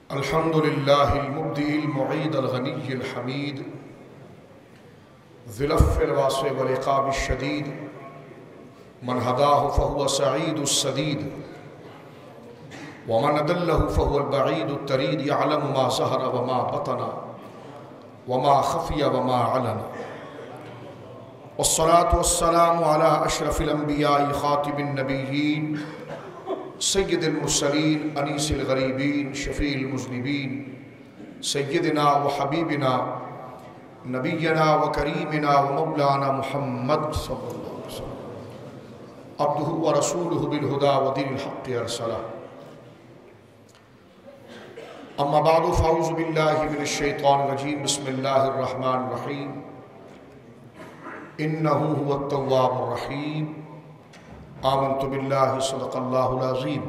الحمد لله المبدئ المعيد الغني الحميد ذي العفو الواسع والعقاب الشديد من هداه فهو سعيد السديد ومن أضله فهو البعيد التريد يعلم ما ظهر وما بطن وما خفي وما علن والصلاة والسلام على أشرف الأنبياء خاتم النبيين سید المرسلین انیس الغریبین شفیع المذنبین سیدنا و حبیبنا نبینا و کریمنا و مولانا محمد صلی اللہ علیہ وسلم عبدہ و رسولہ بالہدى و دین الحق ارسلہ اما بعد فاعوذ باللہ من الشیطان الرجیم بسم اللہ الرحمن الرحیم انہ هو التواب الرحیم آمنت باللہ صدق اللہ العظیم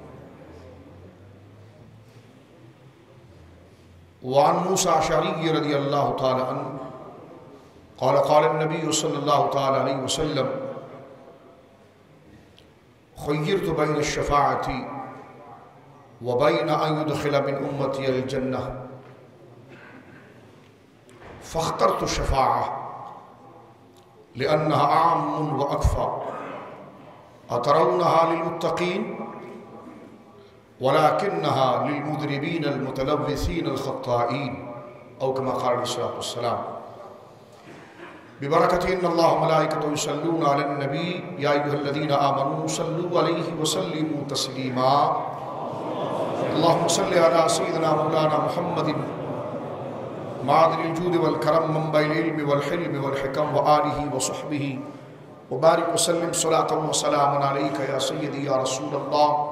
وعن موسیٰ اشعری رضی اللہ تعالی عنہ قال قال النبی صلی اللہ تعالی علیہ وسلم خیرت بین الشفاعت وبین ان يدخل من امتی الجنہ فاخترت الشفاعة لأنها عام وأكفى أترونها للمتقين ولكنها للمذنبين المتلوثين الخطائين أو كما قال عليه الصلاة والسلام ببركة إن الله وملائكته يصلون على النبي يا أيها الذين آمنوا صلوا عليه وسلموا تسليما اللهم صل على سيدنا مولانا محمد معدن الجود والكرم منبع العلم والحلم والحكم وآله وصحبه وبارك وسلم صلاة وسلام عليك يا سيدي يا رسول الله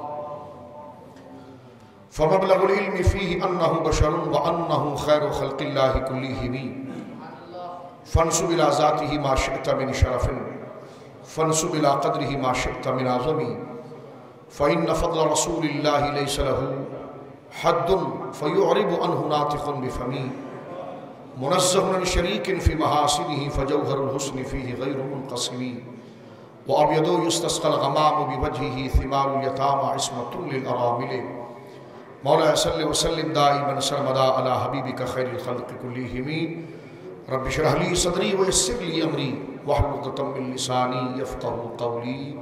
فمبلغ العلم فيه أنه بشر وأنه خير خلق الله كلهم فانسب إلى ذاته ما شئت من شرف فانسب إلى قدره ما شئت من عظم فإن فضل رسول الله ليس له حد فيعرب عنه ناطق بفمه منزه عن شريك في محاسنه فجوهر الحسن فيه غير منقسم وأبيض يستسقى الغمام بوجهه ثمار اليتامى عصمة للأرامل مولاي صل وسلم دائما سرمدا على حبيبك خير الخلق كلهم رب اشرح لي صدري ويسر لي أمري واحلل عقدة من لساني يفقهوا قولي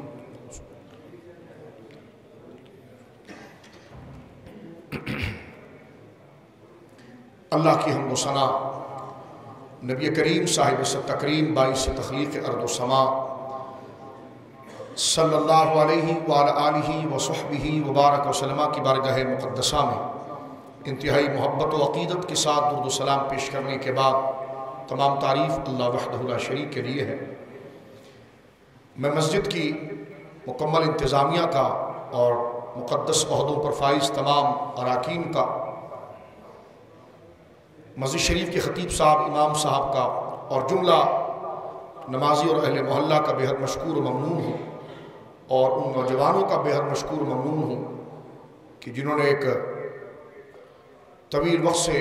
اللہ کی حمد و ثنا نبی کریم صاحب تکریم باعث تخلیق ارض و سما صلی اللہ علیہ وآلہ آلہ وصحبہ وبارک وسلم کی بارگاہ مقدسہ میں انتہائی محبت و عقیدت کے ساتھ درود و سلام پیش کرنے کے بعد تمام تعریف اللہ وحدہ لا شریک کے لیے ہے۔ میں مسجد کی مکمل انتظامیہ کا اور مقدس عہدوں پر فائز تمام اراکین کا، مسجد شریف کے خطیب صاحب، امام صاحب کا اور جملہ نمازی اور اہل محلہ کا بے حد مشکور و ممنون ہوں، اور ان نوجوانوں کا بے حد مشکور و ممنون ہوں کہ جنہوں نے ایک طویل وقت سے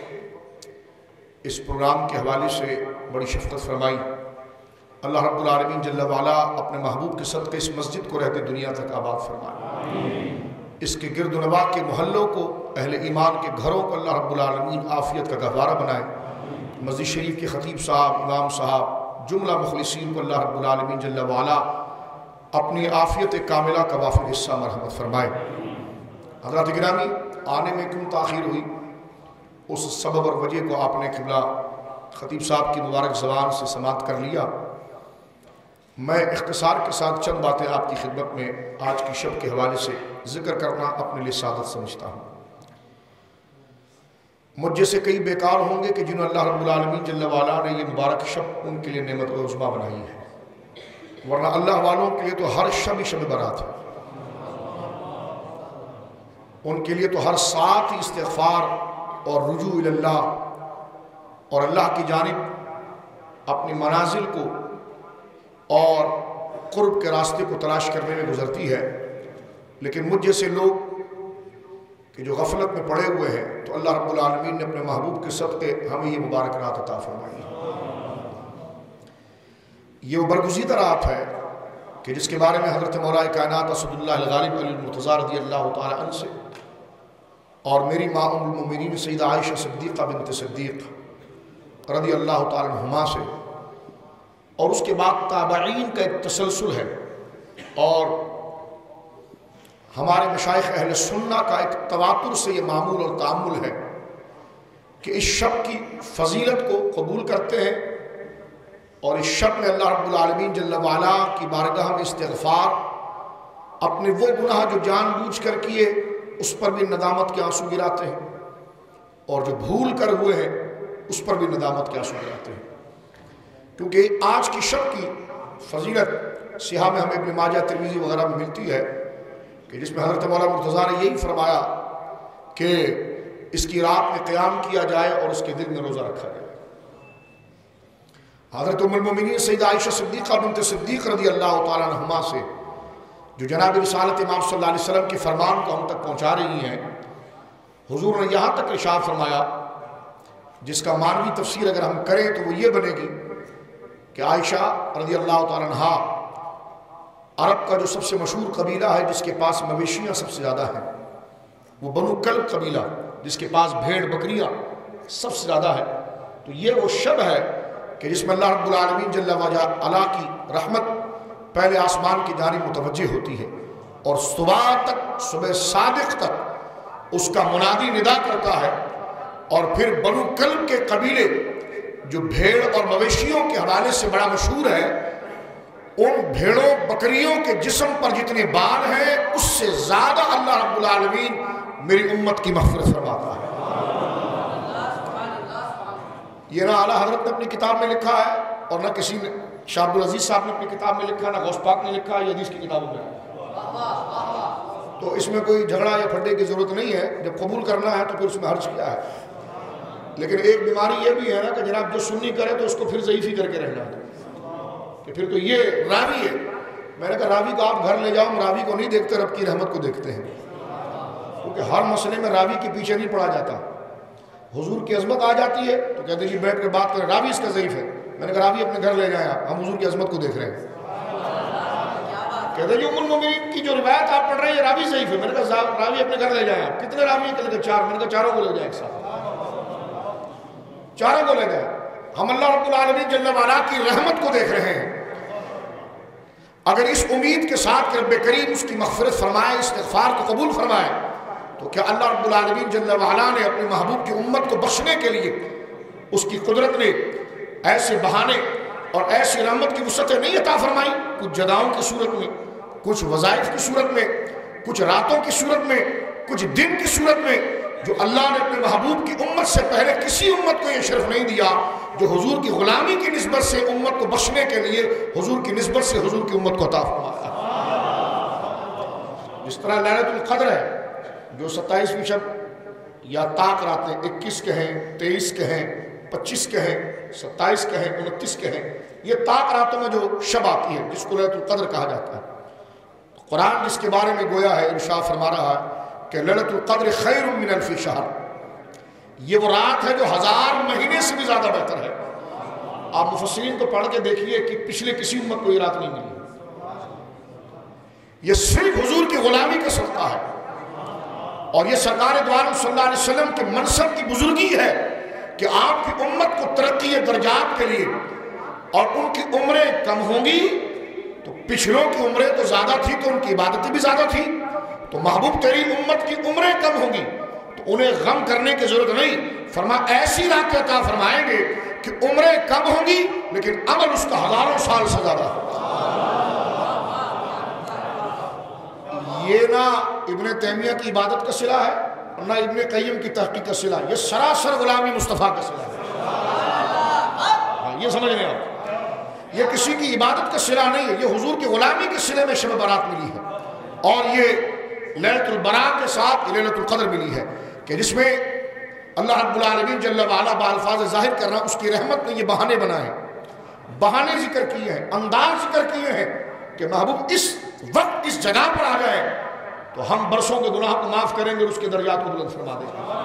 اس پروگرام کے حوالے سے بڑی شفقت فرمائی۔ اللہ رب العالمین جل وعلا اپنے محبوب کے صدقے اس مسجد کو رہتے دنیا تک آباد فرمائے، اس کے گرد و نواح کے محلوں کو، اہل ایمان کے گھروں کو اللہ رب العالمین عافیت کا گہوارہ بنائے۔ مسجد شریف کے خطیب صاحب، امام صاحب، جملہ مخلصین کو اللہ رب العالمین جل وعلا اپنی عافیت کاملہ کا وافر حصہ مرحمت فرمائے۔ حضرات گرامی، آنے میں کیوں تاخیر ہوئی، اس سبب اور وجہ کو آپ نے قبلہ خطیب صاحب کی مبارک زبان سے سماعت کر لیا۔ میں اختصار کے ساتھ چند باتیں آپ کی خدمت میں آج کی شب کے حوالے سے ذکر کرنا اپنے لیے سعادت سمجھتا ہوں۔ مجھ جیسے کئی بیکار ہوں گے کہ جنہوں اللہ رب العالمین جل وعلا نے یہ مبارک شب ان کے لیے نعمت و عظمیٰ بنائی ہے، ورنہ اللہ والوں کے لیے تو ہر شب ہی شب برات ہے، ان کے لیے تو ہر ساتھ ہی استغفار اور رجوع اللہ اور اللہ کی جانب اپنی منازل کو اور قرب کے راستے کو تلاش کرنے میں گزرتی ہے۔ لیکن مجھ جیسے لوگ کہ جو غفلت میں پڑے ہوئے ہیں، تو اللہ رب العالمین نے اپنے محبوب کے صدقے ہمیں یہ مبارک رات عطا فرمائی۔ یہ وہ برگزیدہ رات ہے کہ جس کے بارے میں حضرت مولا کائنات اسد اللہ الغالب علی المرتضیٰ رضی اللہ تعالی عنہ سے اور میری ماں ام المومنین سیدہ عائشہ صدیقہ بنت صدیق رضی اللہ تعالی عنہما سے، اور اس کے بعد تابعین کا ایک تسلسل ہے، اور ہمارے مشائخ اہل سنہ کا ایک تواتر سے یہ معمول اور تعامل ہے کہ اس شب کی فضیلت کو قبول کرتے ہیں، اور اس شب میں اللہ رب العالمین جل وعلا کی بارگاہ میں استغفار، اپنے وہ گناہ جو جان بوجھ کر کیے اس پر بھی ندامت کے آنسو گراتے ہیں، اور جو بھول کر ہوئے ہیں اس پر بھی ندامت کے آنسو گراتے ہیں، کیونکہ آج کی شب کی فضیلت صحاح میں ہمیں ابن ماجہ ترمذی وغیرہ میں ملتی ہے کہ جس میں حضرت مولانا مرتضیٰ نے یہی فرمایا کہ اس کی رات میں قیام کیا جائے اور اس کے دن میں روزہ رکھا جائے۔ حضرت ام المومنین سیدہ عائشہ صدیقہ بنت صدیق رضی اللہ تعالیٰ عنہما سے جو جناب رسالت امام صلی اللہ علیہ وسلم کے فرمان کو ہم تک پہنچا رہی ہیں، حضور نے یہاں تک ارشاد فرمایا، جس کا معنوی تفسیر اگر ہم کریں تو وہ یہ بنے گی کہ عائشہ رضی اللہ تعالیٰ عنہا عرب کا جو سب سے مشہور قبیلہ ہے جس کے پاس مویشیاں سب سے زیادہ ہیں، وہ بنو کلب قبیلہ جس کے پاس بھیڑ بکریاں سب سے زیادہ ہے، تو یہ وہ شب ہے کہ جس میں اللہ رب العالمین جل وعلا کی رحمت پہلے آسمان کی جانب متوجہ ہوتی ہے، اور صبح صادق تک اس کا منادی ندا کرتا ہے، اور پھر بنو کلب کے قبیلے جو بھیڑ اور مویشیوں کے حوالے سے بڑا مشہور ہے، ان بھیڑوں بکریوں کے جسم پر جتنے بال ہیں اس سے زیادہ اللہ رب العالمین میری امت کی مغفرت فرماتا ہے۔ یہ نہ اعلیٰ حضرت نے اپنی کتاب میں لکھا ہے، اور نہ کسی نے، شاہ عبدالعزیز صاحب نے اپنی کتاب میں لکھا، نہ غوث پاک نے لکھا، یہ حدیث کی کتابوں میں، تو اس میں کوئی جھگڑا یا پھڈے کی ضرورت نہیں ہے، جب قبول کرنا ہے تو پھر اس میں حرج کیا ہے۔ لیکن ایک بیماری یہ بھی ہے نا کہ جناب جو سنی کرے تو اس کو پھر ضعیفی کر کے رہنا ہے، کہ پھر تو یہ راوی ہے۔ میں نے کہا راوی کو آپ گھر لے جاؤ، ہم راوی کو نہیں دیکھتے، رب کی رحمت کو دیکھتے ہیں، کیونکہ ہر مسئلے میں راوی کے پیچھے نہیں پڑا جاتا۔ حضور کی عظمت آ جاتی ہے تو کہتے ہیں جی بیٹھ کر بات کریں، راوی اس کا ضعیف ہے۔ میں نے کہا راوی اپنے گھر لے جائیں، ہم حضور کی عظمت کو دیکھ رہے ہیں۔ کہتے ہیں جی ام المومنین کی جو روایت آپ پڑھ رہے ہیں یہ راوی ضعیف ہے۔ میں نے کہا راوی اپنے گھر لے جائیں آپ۔ کتنے راوی ہیں؟ کہتے ہیں 4۔ میں نے کہا چاروں کو لے جائیں ایک ساتھ، چاروں کو لے جائیں۔ ہم اللہ رب العالمین جل وعلا کی رحمت کو دیکھ رہے ہیں۔ اگر اس امید کے ساتھ کہ رب کریم اس کی مغفرت فرمائے، استغفار کو قبول فرمائے، تو کیا اللہ رب العالمین جل وعلا نے اپنے محبوب کی امت کو بخشنے کے لیے اس کی قدرت نے ایسے بہانے اور ایسی رحمت کی وسعتیں نہیں عطا فرمائی؟ کچھ جداؤں کی صورت میں، کچھ وظائف کی صورت میں، کچھ راتوں کی صورت میں، کچھ دن کی صورت میں، جو اللہ نے اپنے محبوب کی امت سے پہلے کسی امت کو یہ شرف نہیں دیا، جو حضور کی غلامی کی نسبت سے امت کو بخشنے کے لیے حضور کی نسبت سے حضور کی امت کو عطا فرمایا۔ جس طرح لیلۃ القدر ہے جو 27ویں شب یا طاق راتیں 21 کہیں، 23 کہیں، 25 کہیں، 27 کہیں، 29 کہیں، یہ طاق راتوں میں جو شب آتی ہے جس کو لیلۃ القدر کہا جاتا ہے، قرآن جس کے بارے میں گویا ہے ارشاد فرما رہا ہے کہ لیلۃ القدر خیر من الف شہر، یہ وہ رات ہے جو 1000 مہینے سے بھی زیادہ بہتر ہے۔ آپ مفسرین کو پڑھ کے دیکھیے کہ پچھلے کسی امت کو یہ رات نہیں ملی، یہ صرف حضور کی غلامی کا صدقہ ہے، اور یہ سرکار دو عالم صلی اللہ علیہ وسلم کے منصب کی بزرگی ہے کہ آپ کی امت کو ترقی درجات کے لیے، اور ان کی عمریں کم ہوں گی تو پچھلوں کی عمریں تو زیادہ تھی تو ان کی عبادتیں بھی زیادہ تھی، تو محبوب تیری امت کی عمریں کم ہوں گی تو انہیں غم کرنے کی ضرورت نہیں، فرما ایسی رات عطا فرمائیں گے کہ عمریں کم ہوں گی لیکن عمل اس کا 1000 سال سے زیادہ ہوگا۔ یہ نہ ابن تیمیہ کی عبادت کا صلہ ہے اور نہ ابن قیم کی تحقیق کا صلہ ہے، یہ سراسر غلامی مصطفیٰ کا صلہ ہے۔ یہ سمجھ لیں آپ، یہ کسی کی عبادت کا صلہ نہیں ہے، یہ حضور کی غلامی کے صلے میں شب برات ملی ہے، اور یہ لیلۃ البراء کے ساتھ لیلۃ القدر ملی ہے کہ جس میں اللہ رب العالمین جل وعلا بالفاظ ظاہر کرنا اس کی رحمت نے یہ بہانے بنائے ہیں، بہانے ذکر کیے ہیں، انداز ذکر کیے ہیں کہ محبوب اس وقت اس جگہ پر آ گئے تو ہم برسوں کے گناہ کو معاف کریں گے اور اس کے درجات کو بلند فرما دیں گے۔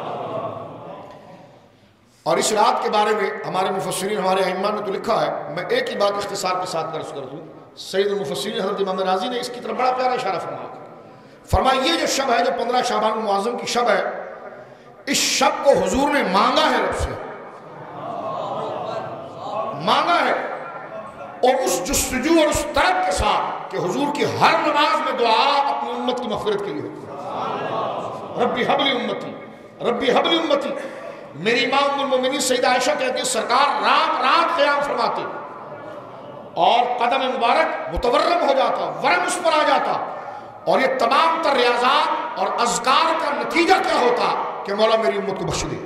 اور اس رات کے بارے میں ہمارے مفسرین، ہمارے ائمہ نے تو لکھا ہے، میں ایک ہی بات اختصار کے ساتھ عرض کر دوں، سید المفسرین حضرت امام راضی نے اس کی طرف بڑا پیارا اشارہ فرمایا، فرمایا یہ جو شب ہے جو 15 شعبان المعظم کی شب ہے، اس شب کو حضور نے مانگا ہے، رب سے مانگا ہے، اور اس جستجو اور اس طلب کے ساتھ کہ حضور کی ہر نماز میں دعا اپنی امت کی مغفرت کے لیے ہوتی ہے۔ ربی حبلی امتی، ربی حبلی امتی۔ میری ماں ام المومنین سیدہ عائشہ کہتی ہے سرکار رات رات قیام فرماتے اور قدم مبارک متورم ہو جاتا، ورم اس پر آ جاتا، اور یہ تمام تر ریاضات اور اذکار کا نتیجہ کیا ہوتا کہ مولا میری امت کو بخش دے۔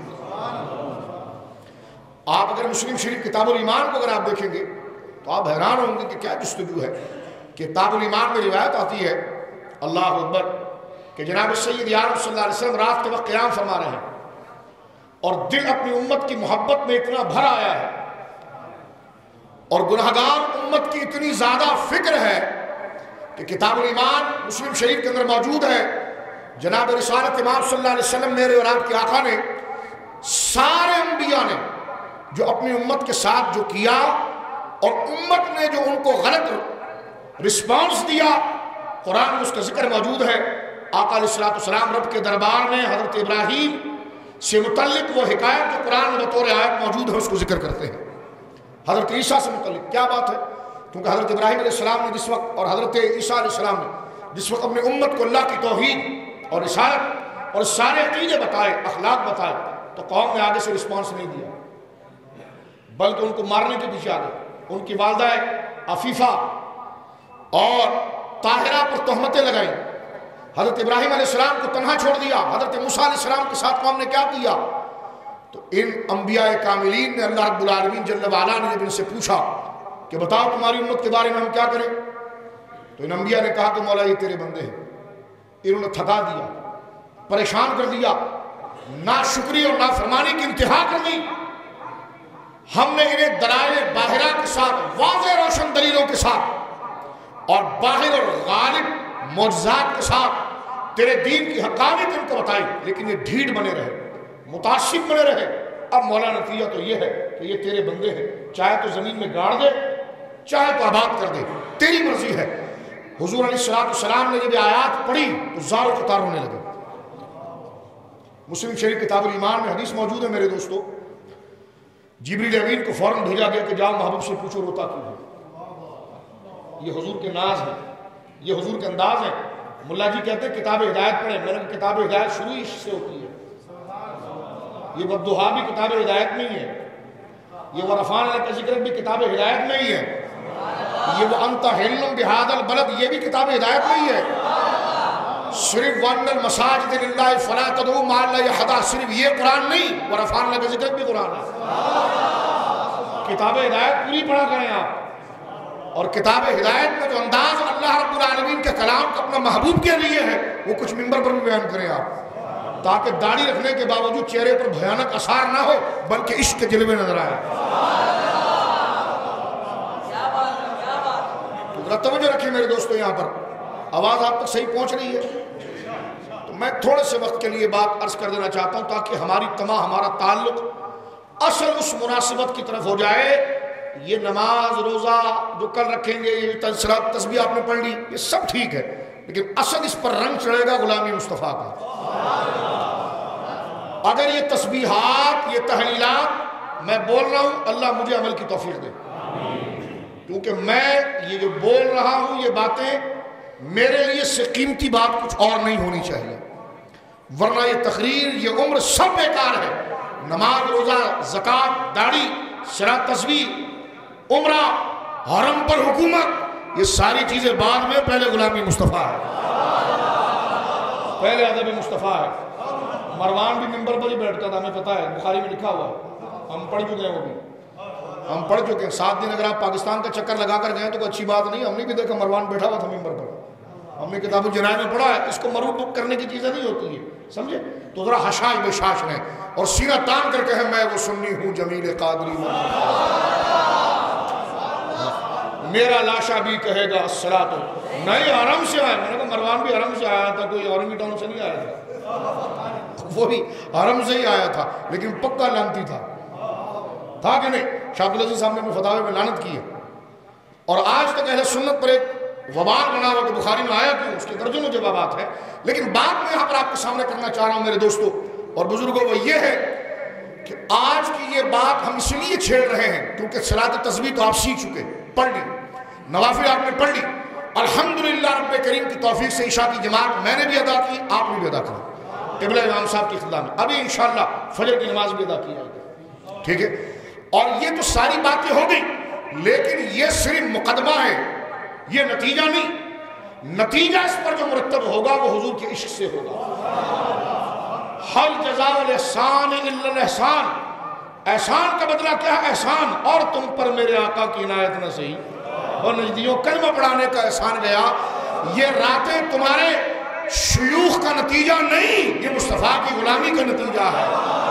آپ اگر مسلم شریف کتاب الایمان کو اگر آپ دیکھیں گے تو آپ حیران ہوں گے کہ کیا جستجو ہے۔ کتاب الایمان میں روایت آتی ہے، اللہ اکبر، کہ جناب سید عالم صلی اللہ علیہ وسلم رات کے وقت قیام فرما رہے ہیں اور دل اپنی امت کی محبت میں اتنا بھر آیا ہے اور گناہگار امت کی اتنی زیادہ فکر ہے کہ کتاب الایمان مسلم شریف کے اندر موجود ہے، جناب رسالت امام صلی اللہ علیہ وسلم میرے اور آپ کے آقا نے سارے انبیاء نے جو اپنی امت کے ساتھ جو کیا اور امت نے جو ان کو غلط رسپانس دیا، قرآن میں اس کا ذکر موجود ہے۔ آقا علیہ السلام رب کے دربار میں حضرت ابراہیم سے متعلق وہ حکایت جو قرآن میں بطور آیت موجود ہے اس کو ذکر کرتے ہیں۔ حضرت عیسیٰ سے متعلق کیا بات ہے؟ کیونکہ حضرت ابراہیم علیہ السلام نے جس وقت اور حضرت عیسیٰ علیہ السلام نے جس وقت اپنے امت کو اللہ کی توحید اور رسالت اور سارے عقیدے بتائے، اخلاق بتائے، تو قوم نے آگے سے رسپانس نہیں دیا بلکہ ان کو مارنے کے پیچھے آ گئے۔ ان کی والدہ عفیفہ اور طاہرہ پر تہمتیں لگائیں، حضرت ابراہیم علیہ السلام کو تنہا چھوڑ دیا، حضرت موسیٰ علیہ السلام کے ساتھ قوم نے کیا کیا؟ تو ان انبیاء کاملین نے اللہ رب العالمین جل وعلا نے جب ان سے پوچھا کہ بتاؤ تمہاری امت کے بارے میں ہم کیا کریں، تو ان انبیاء نے کہا کہ مولا یہ تیرے بندے ہیں، انہوں نے تھکا دیا، پریشان کر دیا، ناشکری اور نافرمانی کی انتہا کر دی، ہم نے انہیں دلائل باہرہ کے ساتھ، واضح روشن دلیلوں کے ساتھ اور باہر اور غالب معجزات کے ساتھ تیرے دین کی حقانیت ان کو بتائی، لیکن یہ ڈھیڑ بنے رہے، متعصب بنے رہے۔ اب مولا نتیجہ تو یہ ہے کہ یہ تیرے بندے ہیں، چاہے تو زمین میں گاڑ دے، چاہے تو آباد کر دے، تیری مرضی ہے۔ حضور علیہ السلام نے جب آیات پڑھی تو زار و قطار ہونے لگے۔ مسلم شریف کتاب الایمان میں حدیث موجود ہے میرے دوستو، جبریل امین کو فوراً بھیجا گیا کہ جاؤ محبوب سے پوچھو روتا کیوں ہے۔ یہ حضور کے ناز ہے، یہ حضور کے انداز ہے۔ ملا جی کہتے ہیں کتاب ہدایت پڑھیں، میں نے کتاب ہدایت شروع ہی سے ہوتی ہے، یہ والضحیٰ بھی کتاب ہدایت میں ہی ہے، یہ ورفعنا لک ذکرک بھی کتاب ہدایت میں ہی ہے، یہ وانت حل بہذا البلد یہ بھی کتاب ہدایت میں ہی ہے۔ صرف وان المساجد للہ فلا تدعوا مع اللہ احدا، صرف یہ قرآن نہیں، ورفعنا لک ذکرک بھی قرآن ہے۔ کتاب ہدایت پوری پڑھا کریں آپ، اور کتاب ہدایت میں جو انداز اللہ رب العالمین کے کلام کا اپنا محبوب کے لیے ہے وہ کچھ منبر پر بھی بیان کریں آپ، تاکہ داڑھی رکھنے کے باوجود چہرے پر بھیانک اثار نہ ہو بلکہ عشق کے جلوے نظر آئے۔ تو ذرا توجہ رکھیں میرے دوستو، یہاں پر آواز آپ تک صحیح پہنچ رہی ہے؟ تو میں تھوڑے سے وقت کے لیے بات عرض کر دینا چاہتا ہوں تاکہ ہمارا تعلق اصل اس مناسبت کی طرف ہو جائے۔ یہ نماز روزہ جو کل رکھیں گے، یہ تسبیح آپ نے پڑھ لی، یہ سب ٹھیک ہے، لیکن اصل اس پر رنگ چڑھے گا غلامی مصطفیٰ کا۔ اگر یہ تسبیحات، یہ تحلیلات میں بول رہا ہوں، اللہ مجھے عمل کی توفیق دے، کیونکہ میں یہ جو بول رہا ہوں یہ باتیں میرے لیے سے قیمتی بات کچھ اور نہیں ہونی چاہیے، ورنہ یہ تقریر، یہ عمر سب بیکار ہے۔ نماز روزہ زکوٰۃ داڑھی صلاۃ تسبیح عمرہ حرم پر حکومت، یہ ساری چیزیں بعد میں، پہلے غلامی مصطفیٰ ہے، پہلے ادب مصطفیٰ ہے۔ مروان بھی منبر پر ہی بیٹھتا تھا، ہمیں پتہ ہے، بخاری میں لکھا ہوا ہے، ہم پڑھ چکے ہیں، وہ بھی ہم پڑھ چکے ہیں۔ 7 دن اگر آپ پاکستان کا چکر لگا کر گئے تو کوئی اچھی بات نہیں، ہم نے بھی دیکھا مروان بیٹھا ہوا تھا منبر پر، ہم نے کتاب الجنائز میں پڑھا ہے۔ اس کو مربوط کرنے کی چیزیں نہیں ہوتی ہے، سمجھے؟ تو ذرا حشاش بشاش رہیں اور سینہ تان کر کے میں وہ سنی ہوں جمیل قادری، میرا لاشا بھی کہے گا الصلاۃ، نہیں حرم سے آیا، میں نے کہا مروان بھی حرم سے آیا تھا، کوئی اورنگی ٹاؤن سے نہیں آیا تھا، وہ بھی حرم سے ہی آیا تھا، لیکن پکا لانتی تھا کہ نہیں؟ شاہ عبدالعزیز صاحب نے اپنے فتاوے میں لعنت کی ہے، اور آج تک اہل سنت پر ایک وبال بنا ہوا کہ بخاری میں آیا کیوں، اس کے درجنوں جوابات ہیں، لیکن بات میں یہاں پر آپ کے سامنے کرنا چاہ رہا ہوں میرے دوستو، اور بزرگوں وہ یہ ہے کہ آج کی یہ بات ہم اس لیے چھیڑ رہے ہیں کیونکہ صلاۃ تسبیح تو آپ سیکھ چکے، پڑھ لی، نوافل آپ نے پڑھ لی، الحمدللہ رب کریم کی توفیق سے عشاء کی جماعت میں نے بھی ادا کی، آپ نے بھی ادا کی قبلہ امام صاحب کی خدمت میں، ابھی انشاءاللہ فجر کی نماز بھی ادا کی جائے گی، ٹھیک ہے؟ اور یہ تو ساری باتیں ہو گئی، لیکن یہ صرف مقدمہ ہے، یہ نتیجہ نہیں، نتیجہ اس پر جو مرتب ہوگا وہ حضور کے عشق سے ہوگا۔ حل جزاء الاحسان الا الاحسان، احسان کا بدلہ کیا ہے؟ احسان، اور تم پر میرے آقا کی عنایت نہ سہی اور نجدیوں کلمہ پڑھانے کا احسان گیا۔ یہ راتیں تمہارے شیوخ کا نتیجہ نہیں، یہ مصطفیٰ کی غلامی کا نتیجہ ہے۔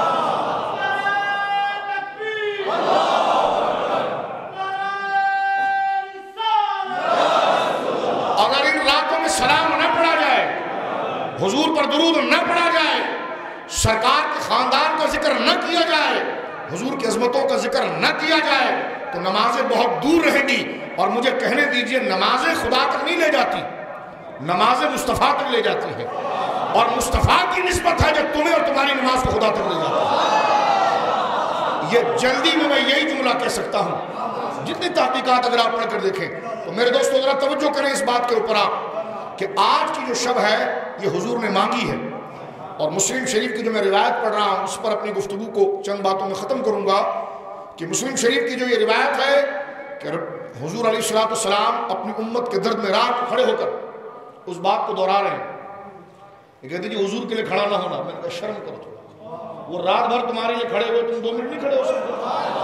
اگر ان راتوں میں سلام نہ پڑھا جائے، حضور پر درود نہ پڑھا جائے، سرکار کے خاندان کا ذکر نہ کیا جائے، حضور کی عظمتوں کا ذکر نہ کیا جائے، تو نمازیں بہت دور رہیں گی، اور مجھے کہنے دیجئے نمازیں خدا تک نہیں لے جاتی، نمازیں مصطفیٰ تک لے جاتی ہیں، اور مصطفیٰ کی نسبت ہے جو تمہیں اور تمہاری نماز کو خدا تک لے جاتی ہے۔ یہ جلدی میں یہی جملہ کہہ سکتا ہوں، جتنی تحقیقات اگر آپ پڑھ کر دیکھیں تو میرے دوستو ذرا توجہ کریں اس بات کے اوپر آپ کہ آج کی جو شب ہے یہ حضور نے مانگی ہے، اور مسلم شریف کی جو میں روایت پڑھ رہا ہوں اس پر اپنی گفتگو کو چند باتوں میں ختم کروں گا کہ مسلم شریف کی جو یہ روایت ہے کہ حضور علیہ السلام اپنی امت کے درد میں رات کھڑے ہو کر اس بات کو دہرا رہے ہیں، یہ کہتے جی حضور کے لیے کھڑا نہ ہونا، میں نے کہا شرم کرو تھوڑا، وہ رات بھر تمہارے لیے کھڑے ہوئے، تم 2 منٹ نہیں کھڑے ہو سکتے؟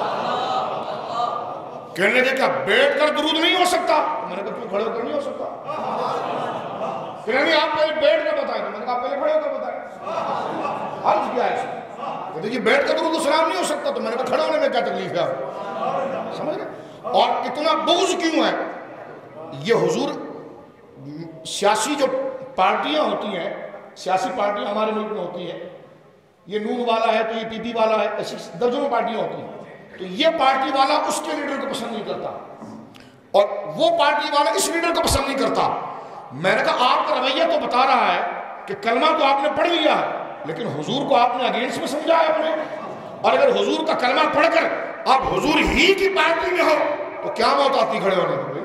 کہنے لگے کیا بیٹھ کر درود نہیں ہو سکتا؟ میں نے کہا تم کھڑے ہو کر نہیں ہو سکتا؟ کہنے لگے آپ پہلے بیٹھ کر بتائیں، میں نے کہا آپ پہلے کھڑے ہو کر بتائیں، عرض کیا ہے؟ کہتے جی بیٹھ کر درود و سلام نہیں ہو سکتا، تو میں نے کہا کھڑے ہونے میں کیا تکلیف ہے آپ؟ سمجھ گئے؟ اور اتنا بغض کیوں ہے؟ یہ حضور سیاسی جو پارٹیاں ہوتی ہیں، سیاسی پارٹیاں ہمارے ملک میں ہوتی ہیں، یہ نون والا ہے تو یہ پی پی والا ہے، ایسی درجنوں پارٹیاں ہوتی ہیں، تو یہ پارٹی والا اس کے لیڈر کو پسند نہیں کرتا اور وہ پارٹی والا اس لیڈر کو پسند نہیں کرتا۔ میں نے کہا آپ کا رویہ تو بتا رہا ہے کہ کلمہ تو آپ نے پڑھ لیا ہے لیکن حضور کو آپ نے اگینسٹ میں سمجھا ہے اپنے، اور اگر حضور کا کلمہ پڑھ کر آپ حضور ہی کی پارٹی میں ہو تو کیا موت آتی کھڑے ہونے میں؟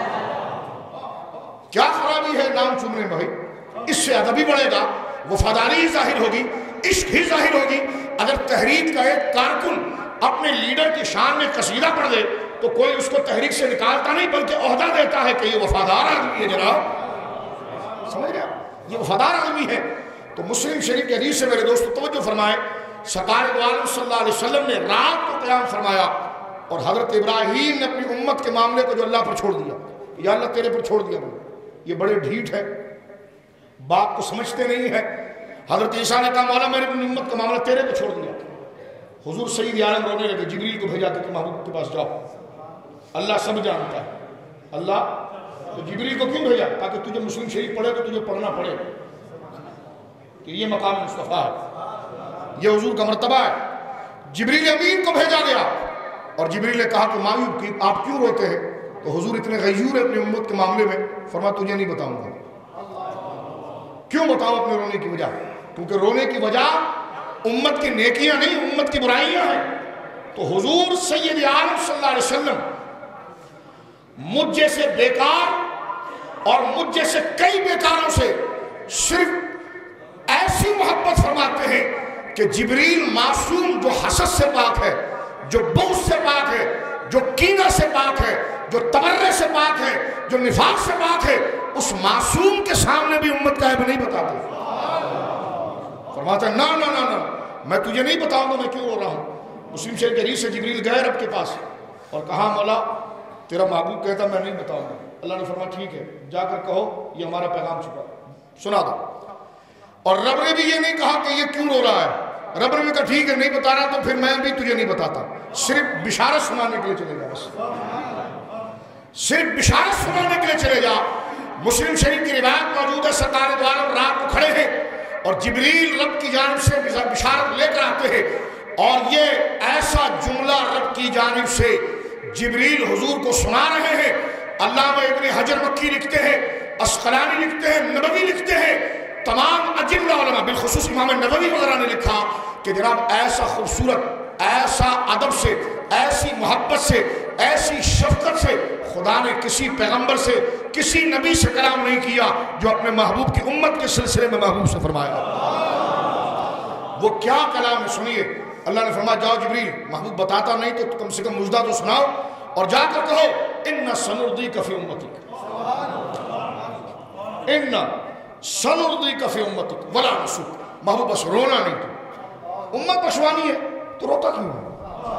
کیا خرابی ہے نام چومنے میں بھائی؟ اس سے ادب ہی بڑھے گا، وفاداری ہی ظاہر ہوگی، عشق ہی ظاہر ہوگی۔ اگر تحریک کا ایک کارکن اپنے لیڈر کی شان میں قصیدہ پڑھ دے تو کوئی اس کو تحریک سے نکالتا نہیں بلکہ عہدہ دیتا ہے کہ یہ وفادار آدمی ہے جناب، سمجھ گیا؟ یہ وفادار آدمی ہے۔ تو مسلم شریف کی حدیث سے میرے دوستو توجہ فرمائے، سرکار دو عالم صلی اللہ علیہ وسلم نے رات کو قیام فرمایا اور حضرت ابراہیم نے اپنی امت کے معاملے کو جو اللہ پر چھوڑ دیا، یا اللہ تیرے پر چھوڑ دیا، یہ بڑے ڈھیٹ ہے، بات کو سمجھتے نہیں ہے۔ حضرت عیسیٰ نے کہا مولا میں نے اپنی امت کا معاملہ تیرے پر چھوڑ دیا۔ حضور سید عالم رونے لگے، جبریل کو بھیجا کہ محبوب کے پاس جاؤ، اللہ سب جانتا ہے۔ اللہ تو جبریل کو کیوں بھیجا؟ تاکہ تجھے مسلم شریف پڑھے تو تجھے پڑھنا پڑے کہ یہ مقام مصطفیٰ ہے، یہ حضور کا مرتبہ ہے۔ جبریل امین کو بھیجا گیا اور جبریل نے کہا کہ معیوب کی آپ کیوں روتے ہیں؟ تو حضور اتنے غیور ہیں اپنی امت کے معاملے میں، فرمایا تجھے نہیں بتاؤں گا۔ کیوں بتاؤں اپنے رونے کی وجہ؟ کیونکہ رونے کی وجہ امت کی نیکیاں نہیں، امت کی برائیاں ہیں۔ تو حضور سید عالم صلی اللہ علیہ وسلم مجھ جیسے بیکار اور مجھ جیسے کئی بیکاروں سے صرف ایسی محبت فرماتے ہیں کہ جبریل معصوم جو حسد سے پاک ہے، جو بغض سے پاک ہے، جو کینہ سے پاک ہے، جو تبرے سے پاک ہے، جو نفاق سے پاک ہے، اس معصوم کے سامنے بھی امت کا عیب نہیں بتاتے۔ فرماتا ہے نا نا نا نا میں تجھے نہیں بتاؤں گا میں کیوں رو رہا ہوں۔ مسلم شریف کے حدیث سے جبریل گئے رب کے پاس اور کہا مولا تیرا محبوب کہتا میں نہیں بتاؤں گا۔ اللہ نے فرمایا ٹھیک ہے جا کر کہو یہ ہمارا پیغام چھپا سنا دو۔ اور رب نے بھی یہ نہیں کہا کہ یہ کیوں رو رہا ہے، رب نے کہا ٹھیک ہے نہیں بتا رہا تو پھر میں بھی تجھے نہیں بتاتا، صرف بشارت سنانے کے لیے چلے جا، بس صرف بشارت سنانے کے لیے چلے جا۔ مسلم شریف کی روایت موجود ہے، سرکار دو عالم رات کو کھڑے ہیں اور جبریل رب کی جانب سے بشارت لے کر آتے ہیں، اور یہ ایسا جملہ رب کی جانب سے جبریل حضور کو سنا رہے ہیں۔ علامہ ابن حجر مکی لکھتے ہیں، اسقلانی لکھتے ہیں، نبوی لکھتے ہیں تمام اجلہ علماء بالخصوص امام نووی وغیرہ نے لکھا کہ جناب ایسا خوبصورت، ایسا ادب سے، ایسی محبت سے، ایسی شفقت سے خدا نے کسی پیغمبر سے، کسی نبی سے کلام نہیں کیا جو اپنے محبوب کی امت کے سلسلے میں محبوب سے فرمایا۔ وہ کیا کلام ہے سنیے، اللہ نے فرمایا جاؤ جبریل، محبوب بتاتا نہیں تو کم سے کم مجدہ تو سناؤ، اور جا کر کہو اِنَّ سَنُرْضِيكَ فِي أُمَّتِكَ، اِنَّ سَنُرْضِيكَ فِي أُمَّتِكَ وَلَا نَسُوكَ۔ محبوب بس رونا نہیں، تو امت پشوانی ہے تو روتا کیوں ہے؟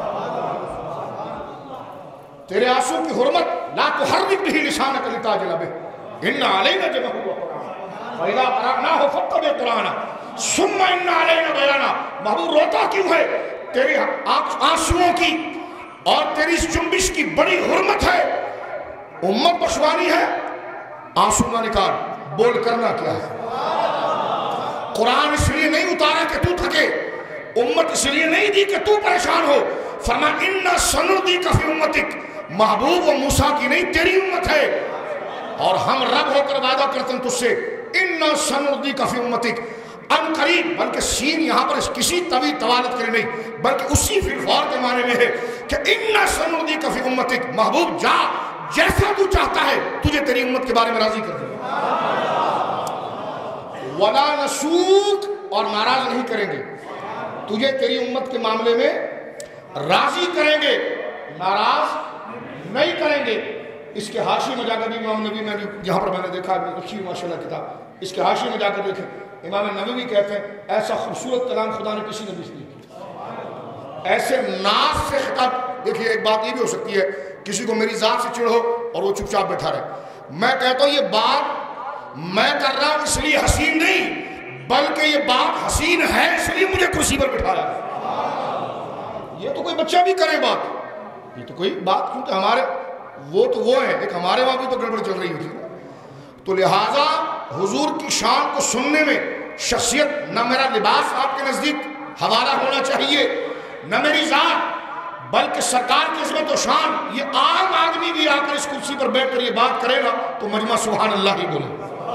تیرے آنسو کی حرمت لا تحرک به لسانک لتعجل به ان علینا جمعہ وقرآن فإذا قرأناه فاتبع قرآنہ ثم ان علینا بیانہ۔ محبوب روتا کیوں ہے؟ تیرے آنسوؤں کی اور تیری اس جنبش کی بڑی حرمت ہے، امت پشوانی ہے، آنسو نہ نکال، بول کرنا کیا ہے؟ قرآن اس لیے نہیں اتارا کہ تو تھکے، امت اس لیے نہیں دی کہ تو پریشان ہو۔ فرمایا اِنَّ سَنُرْضِيكَ فِي أُمَّتِكَ، محبوب و موسیٰ کی نہیں تیری امت ہے، اور ہم رب ہو کر وعدہ کرتے ہیں تجھ سے اِنَّ سَنُرْضِيكَ فِي أُمَّتِكَ، ان قریب، بلکہ سین یہاں پر کسی طویل طوالت کے لیے نہیں بلکہ اسی فی الفور کے معنی میں ہے کہ اِنَّ سَنُرْضِيكَ فِي أُمَّتِكَ، محبوب جا جیسا تو چاہتا ہے تجھے تیری امت کے بارے میں راضی کر دیں۔ وَلَا نَسُوكَ، اور ناراض نہیں کریں گے، تجھے تیری امت کے معاملے میں راضی کریں گے، ناراض نہیں کریں گے۔ اس کے حاشی میں جا کر بھی امام نبی میں یہاں پر میں نے دیکھا لکھی ماشاءاللہ کتاب، اس کے حاشی میں جا کر دیکھیں امام نبوی کہتے ہیں ایسا خوبصورت کلام خدا نے کسی نبی سے نہیں کیا، ایسے ناز سے خطاب۔ دیکھیے ایک بات یہ بھی ہو سکتی ہے کسی کو میری ذات سے چڑ ہو اور وہ چپ چاپ بیٹھا رہے، میں کہتا ہوں یہ بات میں کر رہا ہوں اس لیے حسین نہیں بلکہ یہ بات حسین ہے اس لیے مجھے کرسی پر بٹھایا ہے۔ یہ تو کوئی بچہ بھی کرے بات، یہ تو کوئی بات، کیونکہ ہمارے وہ تو وہ ہیں، ایک ہمارے وہاں بھی تو گڑبڑ چل رہی ہوتی ہے، تو لہٰذا حضور کی شان کو سننے میں شخصیت، نہ میرا لباس آپ کے نزدیک حوالہ ہونا چاہیے، نہ میری ذات، بلکہ سرکار کی عظمت و شان۔ یہ عام آدمی بھی آ کر اس کرسی پر بیٹھ کر یہ بات کرے گا تو مجمع سبحان اللہ ہی بولے،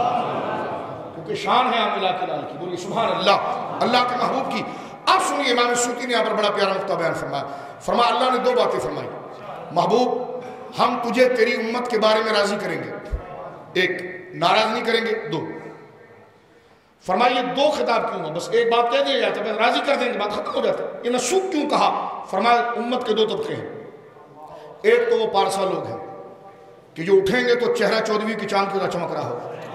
کیونکہ شان ہے عام علاقے لال کی، بولیے سبحان اللہ، اللہ کے محبوب کی۔ اب سنیے امام سیوطی نے یہاں پر بڑا پیارا نقطہ بیان فرمایا، فرمایا اللہ نے دو باتیں فرمائی، محبوب ہم تجھے تیری امت کے بارے میں راضی کریں گے، ایک ناراض نہیں کریں گے، دو فرمایا یہ دو خطاب کیوں ہوا؟ بس ایک بات کہہ دیا جاتا ہے بس راضی کر دیں گے بات ختم ہو جاتا ہے۔ یہ نسوک کیوں کہا؟ فرمایا امت کے دو طبقے ہیں، ایک تو وہ پارسا لوگ ہیں کہ جو اٹھیں گے تو چہرہ چودھویں کی چاند کی طرح چمک رہا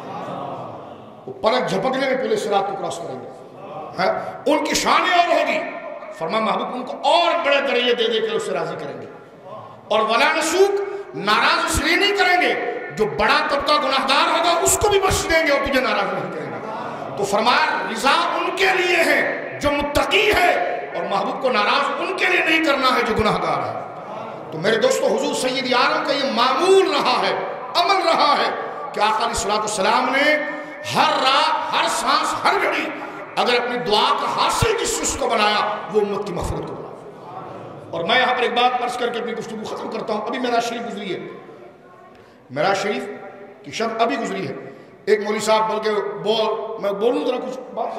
ہوگا، وہ پلک جھپکنے میں پورے صراط کو کراس کریں گے، ان کی شانیں اور ہوگی۔ فرمایا محبوب ان کو اور بڑے درجے دے دے کے اس سے راضی کریں گے، اور ولا نسوک، ناراض اس لیے نہیں کریں گے جو بڑا طبقہ گناہگار ہوگا اس کو بھی بخش دیں گے اور تجھے ناراض نہیں کریں گے۔ تو فرمایا رضا ان کے لیے ہے جو متقی ہے، اور محبوب کو ناراض ان کے لیے نہیں کرنا ہے جو گناہگار ہے۔ تو میرے دوستو حضور سید عالم کا یہ معمول رہا ہے، عمل رہا ہے کہ آقا علیہ الصلوۃ والسلام نے ہر رات، ہر سانس، ہر گھڑی اگر اپنی دعا کا حاصل جس چیز کو بنایا وہ امت کی مغفرت کو بنایا۔ اور میں یہاں پر ایک بات عرض کر کے اپنی گفتگو ختم کرتا ہوں۔ ابھی معراج شریف گزری ہے، معراج شریف کی شب ابھی گزری ہے۔ ایک مولوی صاحب بلکہ میں بولوں ذرا کچھ بات،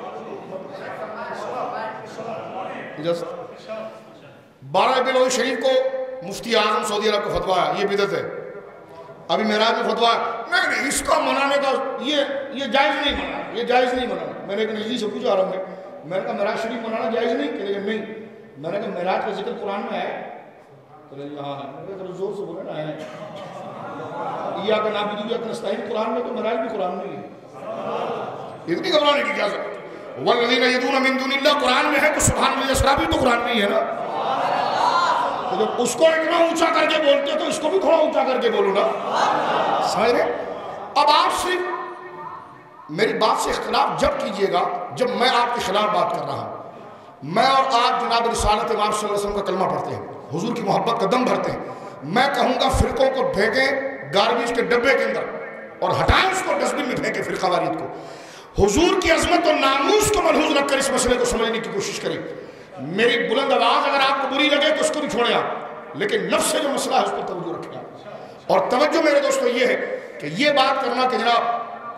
12 ربیع الاول شریف کو مفتی اعظم سعودی عرب کا فتویٰ ہے، یہ بدعت ہے۔ ابھی معراج میں فتویٰ ہے نہیں اس کا منانے کا یہ جائز نہیں منانا، یہ جائز نہیں منانا۔ میں نے ایک نجدی سے پوچھا عرب میں نے کہا معراج شریف منانا جائز نہیں کہ نہیں، میں نے کہا معراج کا ذکر قرآن میں ہے، ہاں میں نے زور سے بولا نا ہے، ایاک نعبد و ایاک نستعین قرآن میں، تو معراج بھی قرآن میں ہے، اتنی گھبرانے کی کیا ضرورت؟ والذین یدعون من دون اللہ قرآن میں ہے تو سبحان اللہ اسرا بھی تو قرآن میں ہی ہے نا۔ تو جب اس کو اتنا اونچا کر کے بولتے تو اس کو بھی تھوڑا اونچا کر کے بولو نا، سمجھ رہے؟ اب آپ صرف میری بات سے اختلاف جب کیجئے گا جب میں آپ کے خلاف بات کر رہا ہوں۔ میں اور آپ جناب رسالت امام صلی اللہ علیہ وسلم کا کلمہ پڑھتے ہیں، حضور کی محبت کا دم بھرتے ہیں، میں کہوں گا فرقوں کو پھینکیں گاربیج کے ڈبے کے اندر اور ہٹائیں اس کو ڈسٹبن میں پھینکیں فرقہ واریت کو، حضور کی عظمت اور ناموس کو ملحوظ رکھ کر اس مسئلے کو سمجھنے کی کوشش کریں۔ میری بلند آواز اگر آپ کو بری لگے تو اس کو بھی چھوڑیں آپ، لیکن نفس سے جو مسئلہ ہے اس پر توجہ رکھیں آپ۔ اور توجہ میرے دوستو یہ ہے کہ یہ بات کرنا کہ جناب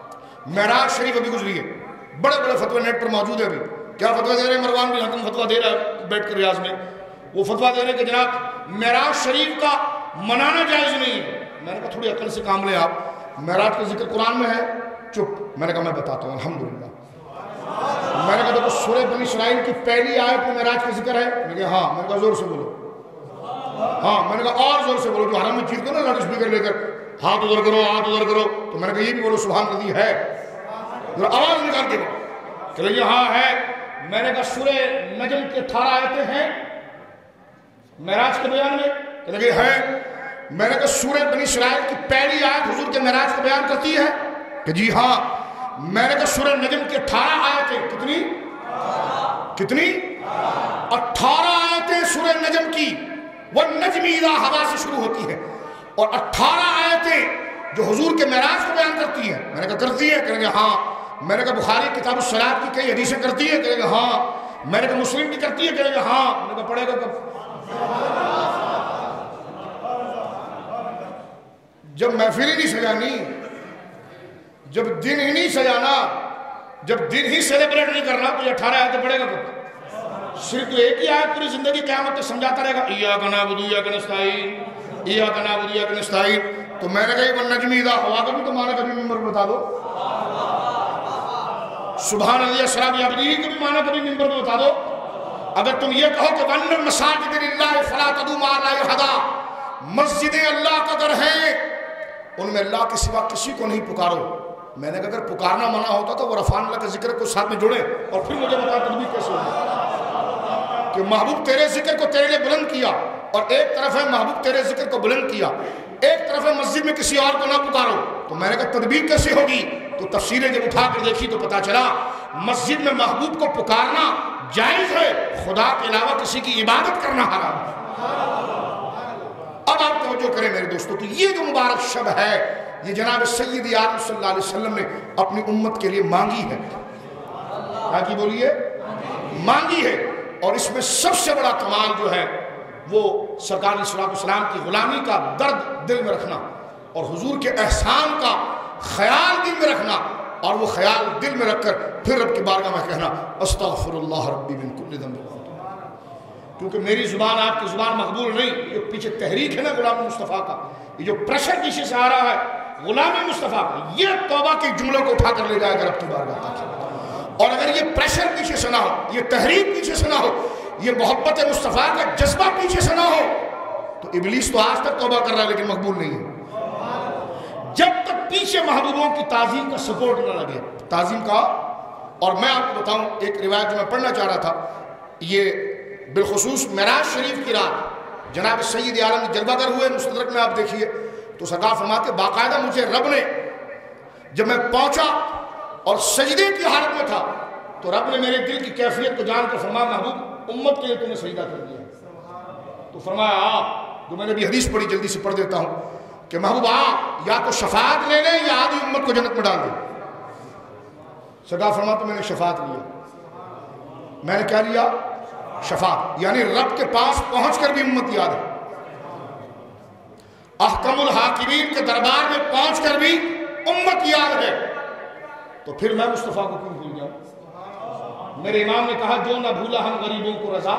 معراج شریف ابھی گزری ہے، بڑے بڑے فتوے نیٹ پر موجود ہے ابھی. کیا فتویٰ دے رہے ہیں؟ مروان بن حکم فتویٰ دے رہا ہے بیٹھ کر ریاض میں. وہ فتویٰ دے رہے ہیں کہ جناب معراج شریف کا منانا جائز نہیں ہے. میں نے کہا تھوڑی عقل سے کام لیں آپ، معراج کا ذکر قرآن میں ہے. چپ. میں نے کہا میں بتاتا ہوں الحمدللہ. میں نے کہا دیکھو سورہ بنی اسرائیل کی پہلی آیت میں معراج کا ذکر ہے. میں نے کہا ہاں. میں نے کہا زور سے بولو. ہاں. میں نے کہا اور زور سے بولو. جو حرم میں چیز کو نا لاؤڈ اسپیکر لے کر ہاتھ ادھر کرو ہاتھ ادھر کرو، تو میں نے کہا یہ بھی بولو سبحان اللہ ہے. آواز نکال کے چلو یہ ہاں ہے. میں نے کہا سورہ نجم کے 18 آیتیں ہیں معراج کے بیان میں؟ کہنے لگے ہیں. میں نے کہا سورہ بنی اسرائیل کی پہلی آیت حضور کے معراج کا بیان کرتی ہے؟ کہ جی ہاں. میں نے کہا سورہ نجم کی 18 آیتیں کتنی 18 آیتیں سورہ نجم کی والنجم اذا ہوا سے شروع ہوتی ہے، اور 18 آیتیں جو حضور کے معراج کو بیان کرتی ہیں. میں نے کہا کرتی ہے؟ کہیں گے ہاں. میں نے کہا بخاری کتاب الصلاۃ کی کئی حدیثیں کرتی ہے؟ کہیں گے ہاں. میں نے کہا مسلم کی کرتی ہے؟ کہیں گے ہاں. میں نے کہا پڑھے گا کب؟ جب محفل ہی نہیں سجانی، جب دن ہی نہیں سجانا، جب دن ہی سیلیبریٹ نہیں کرنا، تو یہ 18 آیتیں پڑھے گا کب؟ صرف تو ایک ہی آیت پوری زندگی قیامت تک سمجھاتا رہے گا ایاک نعبد و ایاک نستعین، ایاک نعبد و ایاک نستعین. تو میں نے کہا والنجم اذا ہوا کا بھی تو معنی کبھی ممبر میں بتا دو. سبحان اللہ اسرا بعبدہ کا بھی معنی کبھی ممبر میں بتا دو. اگر تم یہ کہو کہ وَأَنَّ الْمَسَاجِدَ لِلَّهِ فَلَا تَدْعُوا مَعَ اللَّهِ أَحَدًا، مسجدیں اللہ کا گھر ہیں، ان میں اللہ کے سوا کسی کو نہیں پکارو. میں نے کہا اگر پکارنا منع ہوتا تو وہ رفعنا اللہ کا ذکر کو ساتھ میں جوڑے اور پھر مجھے بتا تدبیر کیسے ہوگی کہ محبوب تیرے ذکر کو تیرے لیے بلند کیا، اور ایک طرف ہے محبوب تیرے ذکر کو بلند کیا، ایک طرف ہے مسجد میں کسی اور کو نہ پکارو. تو میں نے کہا تدبیر کیسے ہوگی؟ تو تفسیریں جب اٹھا کر دیکھی تو پتا چلا مسجد میں محبوب کو پکارنا جائز ہے، خدا کے علاوہ کسی کی عبادت کرنا حرام ہے. اب آپ توجہ کریں میرے دوستو، تو یہ جو مبارک شب ہے یہ جناب سید عالم صلی اللہ علیہ وسلم نے اپنی امت کے لیے مانگی ہے. کیا کی بولیے؟ مانگی ہے. اور اس میں سب سے بڑا کمال جو ہے وہ سرکار علیہ السلام کی غلامی کا درد دل میں رکھنا، اور حضور کے احسان کا خیال دل میں رکھنا، اور وہ خیال دل میں رکھ کر پھر رب کی بارگاہ میں کہنا استغفر اللہ ربی من کل ذنب. کیونکہ میری زبان آپ کی زبان مقبول نہیں. یہ پیچھے تحریک ہے نا غلام مصطفیٰ کا، یہ جو پریشر پیچھے سے آ رہا ہے غلام مصطفیٰ کا، یہ توبہ کے جملوں کو اٹھا کر لے جائے گا رب کی بارگاہ تک. اور اگر یہ پریشر پیچھے سے نہ ہو، یہ تحریک پیچھے سے نہ ہو، یہ محبت مصطفیٰ کا جذبہ پیچھے سے نہ ہو، تو ابلیس تو آج تک توبہ کر رہا ہے لیکن مقبول نہیں ہے. جب تک پیچھے محبوبوں کی تعظیم کا سپورٹ نہ لگے، تعظیم کا. اور میں آپ کو بتاؤں ایک روایت جو میں پڑھنا چاہ رہا تھا، یہ بالخصوص معراج شریف کی رات جناب سید عالم جلوہ گر ہوئے. مستدرک میں آپ دیکھیے تو سرکار فرماتے باقاعدہ مجھے رب نے جب میں پہنچا اور سجدے کی حالت میں تھا تو رب نے میرے دل کی کیفیت کو جان کر فرمایا محبوب امت کے لیے تم نے سجدہ کر دیا. تو فرمایا جو میں نے بھی حدیث پڑھی جلدی سے پڑھ دیتا ہوں کہ محبوب یا تو شفاعت لے لیں یا آدھی امت کو جنت میں ڈال دیں. سرکار فرماتے میں نے شفاعت لیا. میں نے کیا لیا؟ شفاعت. یعنی رب کے پاس پہنچ کر بھی امت یاد ہے، احکم الحاکمین کے دربار میں پہنچ کر بھی امت یاد ہے. تو پھر میں مصطفیٰ کو کیوں بھول جاؤں؟ میرے امام نے کہا جو نہ بھولا ہم غریبوں کو رضا،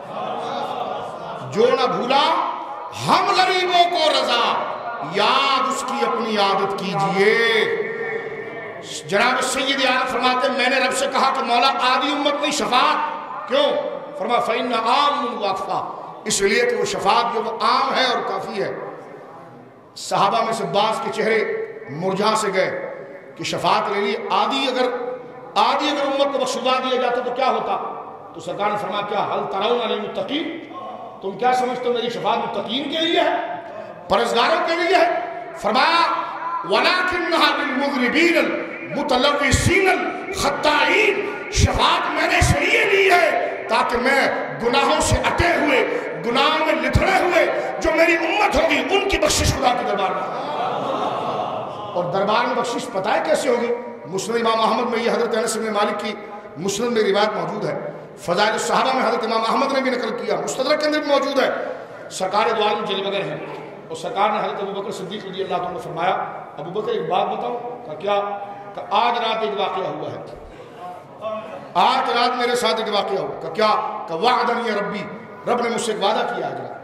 جو نہ بھولا ہم غریبوں کو رضا، یاد اس کی اپنی عادت کیجئے. جناب سید عالم فرماتے میں نے رب سے کہا کہ مولا آدھی امت نہیں شفاعت. کیوں؟ فرمایا فَإِنَّ عَامٌ وَاقْفَى، اس لیے کہ وہ شفاعت جو وہ عام ہے اور کافی ہے. صحابہ میں سے بعض کے چہرے مرجھا سے گئے کہ شفاعت لے لی، آدھی اگر امت کو بخشوا دیا جاتا تو کیا ہوتا؟ تو سرکار نے فرمایا کیا حل ترون للمتقین، تم کیا سمجھتے ہو میری شفاعت متقین کے لیے ہے، پرہیزگاروں کے لیے ہے؟ فرمایا وَلَكِنَّهَا لِلْمُذْنِبِينَ الْمُتَلَوِّثِينَ الْخَطَّائِينَ، شفاعت میں نے اس لیے لی ہے تاکہ میں گناہوں سے اٹے ہوئے، گناہوں میں لتھڑے ہوئے جو میری امت ہوگی ان کی بخشش خدا کے دربار میں. اور دربار میں بخشش پتہ ہے کیسے ہوگی؟ مسند امام احمد میں یہ حضرت انس بن مالک کی مسند میں روایت موجود ہے. فضائل الصحابہ میں حضرت امام احمد نے بھی نقل کیا، مستدرک کے اندر بھی موجود ہے. سرکار دو عالم جلوہ گر ہیں اور سرکار نے حضرت ابوبکر صدیق رضی اللہ عنہ فرمایا ابوبکر ایک بات بتاؤ. کہا کیا؟ کہ آج رات ایک واقعہ ہوا ہے، آج رات میرے ساتھ ایک واقعہ ہوا. کہ کیا؟ کہ وعدنی ربی، رب نے مجھ سے ایک وعدہ کیا آج رات.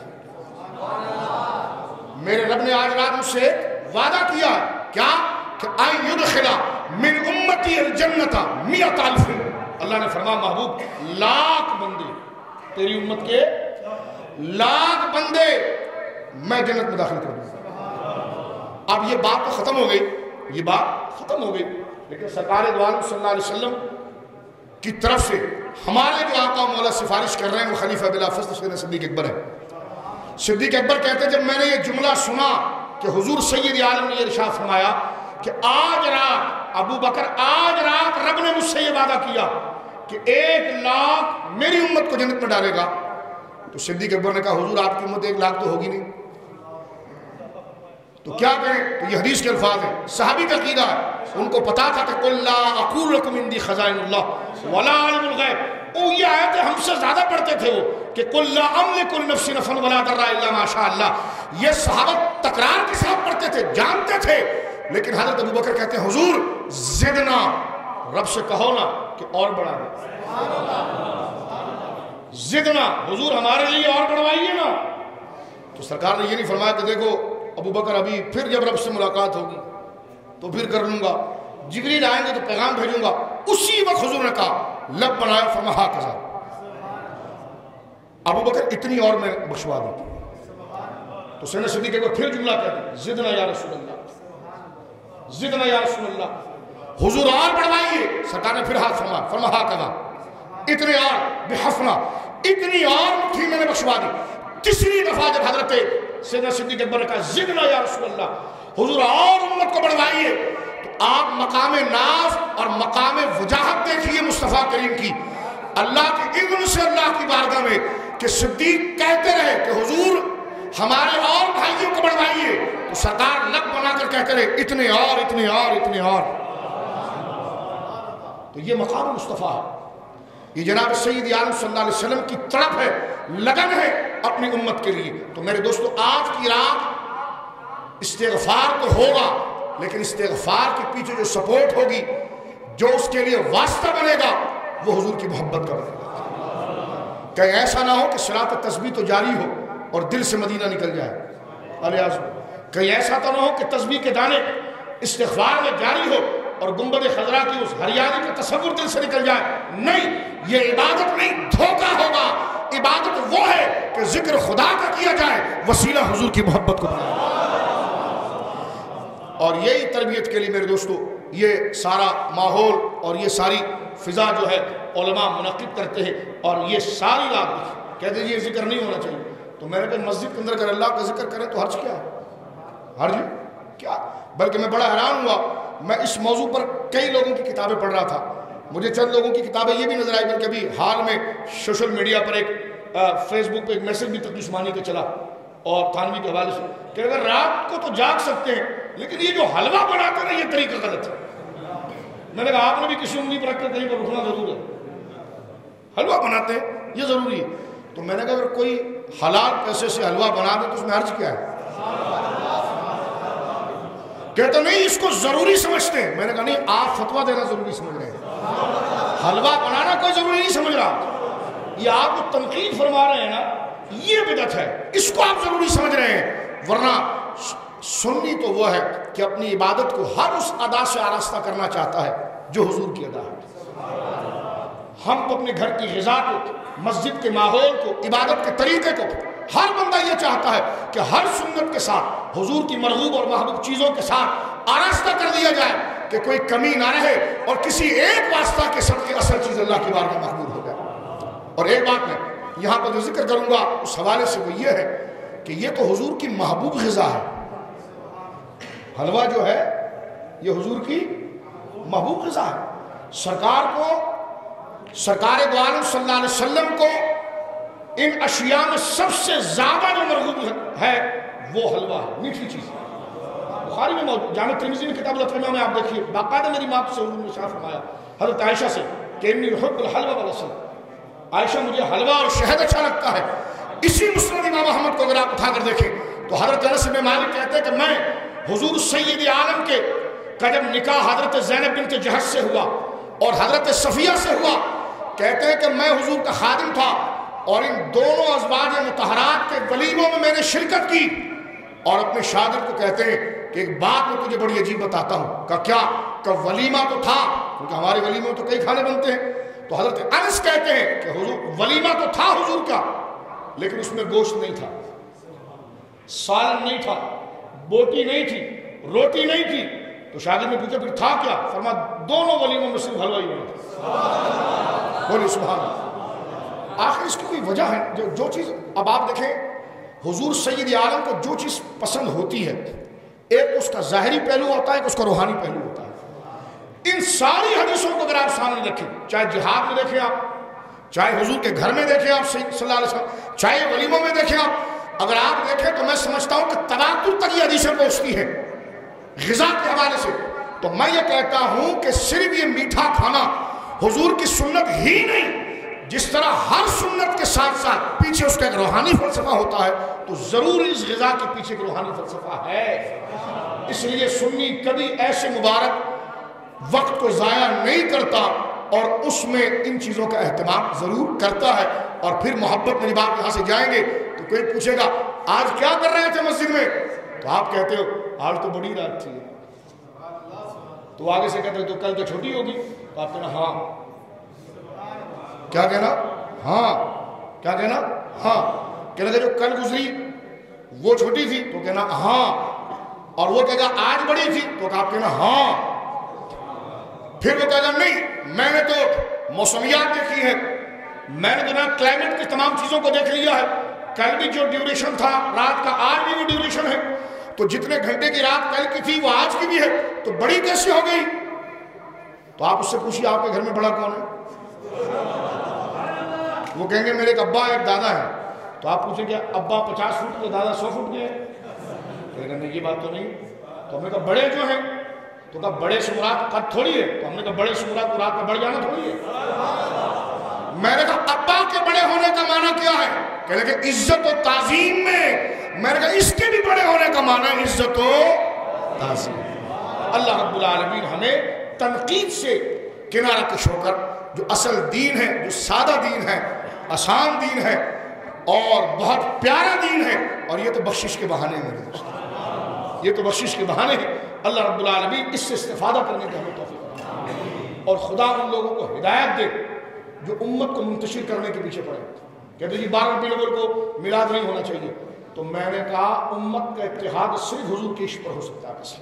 میرے رب نے آج رات مجھ سے ایک وعدہ کیا. کیا؟ کہ ان یدخلا من امتی الجنت 100,000. اللہ نے فرمایا محبوب 1,00,000 بندے، تیری امت کے 1,00,000 بندے میں جنت میں داخل کر دوں. اب یہ بات تو ختم ہو گئی، یہ بات ختم ہو گئی، لیکن سرکار دو عالم صلی اللہ علیہ وسلم کی طرف سے ہمارے جو آقا مولا سفارش کر رہے ہیں وہ خلیفہ بلا فضل سیدنا صدیق اکبر ہے. صدیق اکبر کہتے ہیں جب میں نے یہ جملہ سنا کہ حضور سید عالم نے یہ ارشاد فرمایا کہ آج رات ابو بکر، آج رات رب نے مجھ سے یہ وعدہ کیا کہ 1,00,000 میری امت کو جنت میں ڈالے گا، تو صدیق اکبر نے کہا حضور آپ کی امت 1,00,000 تو ہوگی نہیں، تو کیا کریں؟ تو یہ حدیث کے الفاظ ہیں، صحابی کا عقیدہ ہے، ان کو پتا تھا کہ قُلْ لَا أَقُولُ لَكُمْ عِنْدِي خَزَائِنُ اللَّهِ وَلَا عَلِمُ الْغَيْبِ. وہ یہ آیتیں ہم سے زیادہ پڑھتے تھے وہ کہ قُلْ لَا أَمْلِكُ لِنَفْسِي نَفْعًا وَلَا ضَرًّا إِلَّا مَا شَاءَ اللَّهُ. یہ صحابہ تکرار کے ساتھ پڑھتے تھے، جانتے تھے، لیکن حضرت ابو بکر کہتے ہیں حضور زدنا، رب سے کہو نا کہ اور بڑھا دے، زدنا حضور ہمارے لیے اور بڑھوائیے نا. تو سرکار نے یہ نہیں فرمایا کہ دیکھو ابو بکر ابھی پھر جب رب سے ملاقات ہوگی تو پھر کر لوں گا، جبریل آئیں گے تو پیغام بھیجوں گا. اسی وقت حضور نے کہا لب بنایا فرمایا کذا، ابو بکر اتنی اور میں بخشوا دوں. تو سیدنا صدیق ایک بار پھر جملہ کہتے ہیں زدنا یا رسول اللہ، زدنا یا رسول اللہ، حضور اور بڑھوائیے. سرکار نے پھر ہاتھ فرمایا کذا، اتنے اور بحفنا، اتنی اور مٹھی میں نے بخشوا دی. تیسری دفعہ جب حضرت سیدنا صدیق اکبر نے کہا زدنا یا رسول اللہ، حضور اور امت کو بڑھوائیے، تو آپ مقام ناز اور مقام وجاہت دیکھیے مصطفیٰ کریم کی. اللہ کے اذن سے اللہ کی بارگاہ میں کہ صدیق کہتے رہے کہ حضور ہمارے اور بھائیوں کو بڑھوائیے، تو سرکار لب بنا کر کہتے رہے اتنے اور اتنے اور اتنے اور. تو یہ مقام مصطفیٰ ہے، یہ جناب سید عالم صلی اللہ علیہ وسلم کی طرف ہے، لگن ہے اپنی امت کے لیے. تو میرے دوستو آج کی رات استغفار تو ہوگا، لیکن استغفار کے پیچھے جو سپورٹ ہوگی، جو اس کے لیے واسطہ بنے گا، وہ حضور کی محبت کا بنے گا. کہیں ایسا نہ ہو کہ صلاۃ تسبیح تو جاری ہو اور دل سے مدینہ نکل جائے، الیاس کہیں ایسا تو نہ ہو کہ تسبیح کے دانے استغفار میں جاری ہو اور گنبد خضرا کی اس ہریالی کا تصور دل سے نکل جائے. نہیں، یہ عبادت نہیں، دھوکہ ہوگا. عبادت وہ ہے کہ ذکر خدا کا کیا جائے، وسیلہ حضور کی محبت کو بنائے. اور یہی تربیت کے لیے میرے دوستو یہ سارا ماحول اور یہ ساری فضا جو ہے علماء منعقد کرتے ہیں. اور یہ ساری رات کہتے ہیں یہ ذکر نہیں ہونا چاہیے. تو میں نے کہا مسجد کے اندر اگر اللہ کا ذکر کریں تو حرج کیا ہے؟ حرج کیا؟ بلکہ میں بڑا حیران ہوا، میں اس موضوع پر کئی لوگوں کی کتابیں پڑھ رہا تھا، مجھے چند لوگوں کی کتابیں یہ بھی نظر آئی، بلکہ ابھی حال میں سوشل میڈیا پر ایک فیس بک پہ ایک میسج بھی تقی عثمانی کا چلا اور تھانوی کے حوالے سے کہ اگر رات کو تو جاگ سکتے ہیں، لیکن یہ جو حلوہ بناتے ہیں یہ طریقہ غلط ہے. میں نے کہا آپ نے بھی کسی انگلی پر رکھ کر کہیں پر رکنا ضرور ہے، حلوہ بناتے ہیں یہ ضروری ہے. تو میں نے کہا اگر کوئی حلال پیسے سے حلوہ بنا دے تو اس میں حرج کیا ہے؟ کہتے نہیں اس کو ضروری سمجھتے ہیں. میں نے کہا نہیں، آپ فتویٰ دینا ضروری سمجھ رہے ہیں، حلوہ بنانا کوئی ضروری نہیں سمجھ رہا. یہ آپ کو تنقید فرما رہے ہیں نا، یہ بدعت ہے، اس کو آپ ضروری سمجھ رہے ہیں. ورنہ سنی تو وہ ہے کہ اپنی عبادت کو ہر اس ادا سے آراستہ کرنا چاہتا ہے جو حضور کی ادا ہے. ہم کو اپنے گھر کی غذا کو، مسجد کے ماحول کو، عبادت کے طریقے کو، ہر بندہ یہ چاہتا ہے کہ ہر سنت کے ساتھ حضور کی مرغوب اور محبوب چیزوں کے ساتھ آراستہ کر دیا جائے کہ کوئی کمی نہ رہے اور کسی ایک واسطہ کے صدقے اصل چیز اللہ کی بارگاہ میں مقبول ہو جائے. اور ایک بات میں یہاں پر جو ذکر کروں گا اس حوالے سے وہ یہ ہے کہ یہ تو حضور کی محبوب غذا ہے. حلوہ جو ہے یہ حضور کی محبوب غذا ہے. سرکار دو عالم صلی اللہ علیہ وسلم کو ان اشیاء میں سب سے زیادہ جو مرغوب ہے وہ حلوہ ہے، میٹھی چیز. بخاری میں موجود، جامع ترمذی میں کتاب الاطعمہ میں آپ دیکھیے باقاعدہ میری ماں سے حضور نے ارشاد فرمایا حضرت عائشہ سے کہ انی احب الحلوہ والعسل، عائشہ مجھے حلوہ اور شہد اچھا لگتا ہے. اسی مسند امام احمد کو اگر آپ اٹھا کر دیکھیں تو حضرت انس بن مالک کہتے ہیں کہ میں حضور سید عالم کے کہ جب نکاح حضرت زینب بنت جہش سے ہوا اور حضرت صفیہ سے ہوا، کہتے ہیں کہ میں حضور کا خادم تھا اور ان دونوں ازواج مطہرات کے ولیموں میں نے شرکت کی، اور اپنے شاگرد کو کہتے ہیں کہ ایک بات میں تجھے بڑی عجیب بتاتا ہوں۔ کہ کیا؟ کہ ولیمہ تو تھا، کیونکہ ہمارے ولیموں تو کئی کھانے بنتے ہیں، تو حضرت انس کہتے ہیں کہ حضور ولیمہ تو تھا حضور کا، لیکن اس میں گوشت نہیں تھا، سالن نہیں تھا، بوٹی نہیں تھی، روٹی نہیں تھی۔ تو شاگرد نے پوچھا پھر تھا کیا؟ فرمایا دونوں ولیموں میں صرف حلوہ ہی بنا تھا۔ بولیے سبحان اللہ۔ آخر اس کی کوئی وجہ ہے؟ جو چیز اب آپ دیکھیں، حضور سید عالم کو جو چیز پسند ہوتی ہے، ایک اس کا ظاہری پہلو ہوتا ہے، ایک اس کا روحانی پہلو ہوتا ہے۔ ان ساری حدیثوں کو اگر آپ سامنے رکھیں، چاہے جہاد میں دیکھیں آپ، چاہے حضور کے گھر میں دیکھیں آپ صلی اللہ علیہ وسلم، چاہے ولیموں میں دیکھیں آپ، اگر آپ دیکھیں تو میں سمجھتا ہوں کہ تواتر تک یہ حدیثیں پہنچتی ہیں غذا کے حوالے سے۔ تو میں یہ کہتا ہوں کہ صرف یہ میٹھا کھانا حضور کی سنت ہی نہیں، جس طرح ہر سنت کے ساتھ ساتھ پیچھے اس کا ایک روحانی فلسفہ ہوتا ہے، تو ضرور اس غذا کے پیچھے ایک روحانی فلسفہ ہے۔ اس لیے سنی کبھی ایسے مبارک وقت کو ضائع نہیں کرتا اور اس میں ان چیزوں کا اہتمام ضرور کرتا ہے۔ اور پھر محبت میری بات یہاں سے جائیں گے تو کوئی پوچھے گا آج کیا کر رہے تھے مسجد میں، تو آپ کہتے ہو آج تو بڑی رات تھی، تو آگے سے کہتے ہو تو کل تو چھوٹی ہوگی، تو آپ کہنا ہاں، کیا کہنا ہاں، کیا کہنا ہاں، کہنا کہ جو کل گزری وہ چھوٹی تھی، تو کہنا ہاں، اور وہ کہے گا آج بڑی تھی، تو آپ کہنا ہاں۔ پھر وہ کہے گا نہیں میں نے تو موسمیات دیکھی ہے، میں نے تو نا کلائمیٹ کی تمام چیزوں کو دیکھ لیا ہے، کل بھی جو ڈیوریشن تھا رات کا آج بھی وہ ڈیوریشن ہے، تو جتنے گھنٹے کی رات کل کی تھی وہ آج کی بھی ہے، تو بڑی کیسے ہو گئی؟ تو آپ اس سے پوچھیے آپ کے گھر میں بڑا کون ہے؟ وہ کہیں گے میرے ایک ابا ایک دادا ہے، تو آپ پوچھیں کہ ابا 50 فٹ کے دادا 100 فٹ کے؟ کہے گا نہیں یہ بات تو نہیں۔ تو ہم نے کہا بڑے جو ہیں، تو کہا بڑے سے مراد قد تھوڑی ہے، تو ہم نے کہا بڑے سے مراد تو رات کا بڑھ جانا تھوڑی ہے۔ میں نے کہا ابا کے بڑے ہونے کا معنی کیا ہے؟ کہنے کہ عزت و تعظیم میں۔ میں نے کہا اس کے بھی بڑے ہونے کا معنی عزت و تعظیم۔ اللہ رب العالمین ہمیں تنقید سے کنارہ کش ہو کر جو اصل دین ہے، جو سادہ دین ہے، آسان دین ہے اور بہت پیارا دین ہے، اور یہ تو بخشش کے بہانے ہیں، یہ تو بخشش کے بہانے ہیں۔ اللہ رب العالمین اس سے استفادہ کرنے کی ہمیں توفیق دے، اور خدا ان لوگوں کو ہدایت دے جو امت کو منتشر کرنے کے پیچھے پڑے۔ کہتے جی 12 ربیع الاول کو میلاد نہیں ہونا چاہیے، تو میں نے کہا امت کا اتحاد صرف حضور کے عشق پر ہو سکتا ہے۔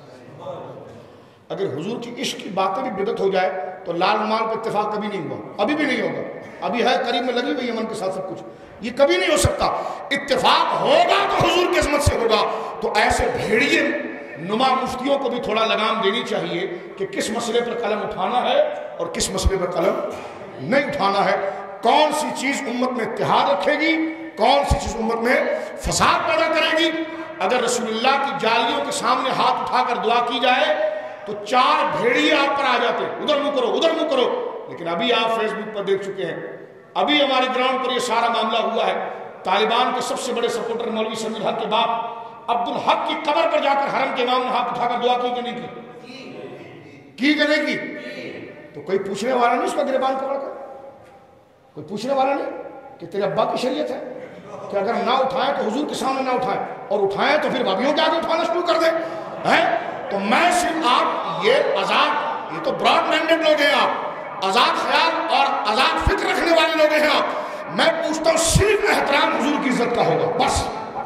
اگر حضور کی عشق کی باتیں بھی بدعت ہو جائے تو لال رومال پہ اتفاق کبھی نہیں ہوا، ابھی بھی نہیں ہوگا، ابھی ہے قریب میں لگی ہوئی یمن کے ساتھ سب کچھ، یہ کبھی نہیں ہو سکتا۔ اتفاق ہوگا تو حضور کی عظمت سے ہوگا۔ تو ایسے بھیڑیے نما مفتیوں کو بھی تھوڑا لگام دینی چاہیے کہ کس مسئلے پر قلم اٹھانا ہے اور کس مسئلے پر قلم نہیں اٹھانا ہے، کون سی چیز امت میں اتحاد رکھے گی، کون سی چیز امت میں فساد پیدا کرے گی۔ اگر رسول اللہ کی جالیوں کے سامنے ہاتھ اٹھا کر دعا کی جائے تو 4 بھیڑیے آپ پر آ جاتے، ادھر منہ کرو ادھر منہ کرو۔ لیکن ابھی آپ فیس بک پر دیکھ چکے ہیں، ابھی ہمارے گراؤنڈ پر یہ سارا معاملہ ہوا ہے۔ طالبان کے سب سے بڑے سپورٹر مولوی سمیع الحق کے باپ عبدالحق کی قبر پر جا کر حرم کے امام نے ہاتھ اٹھا کر دعا کی کہ نہیں کی کہ نہیں کی؟ تو کوئی پوچھنے والا نہیں اس کا گریبان پکڑ کر، کوئی پوچھنے والا نہیں کہ تیرے ابا کی شریعت ہے کہ اگر نہ اٹھائیں تو حضور کے سامنے نہ اٹھائیں، اور اٹھائیں تو پھر بھابھیوں کے آگے اٹھانا شروع کر دیں ہیں۔ تو میں صرف آپ یہ آزاد، یہ تو براڈ مائنڈڈ لوگ ہیں، آپ آزاد خیال اور آزاد فکر رکھنے والے لوگ ہیں آپ۔ میں پوچھتا ہوں صرف احترام حضور کی عزت کا ہوگا بس،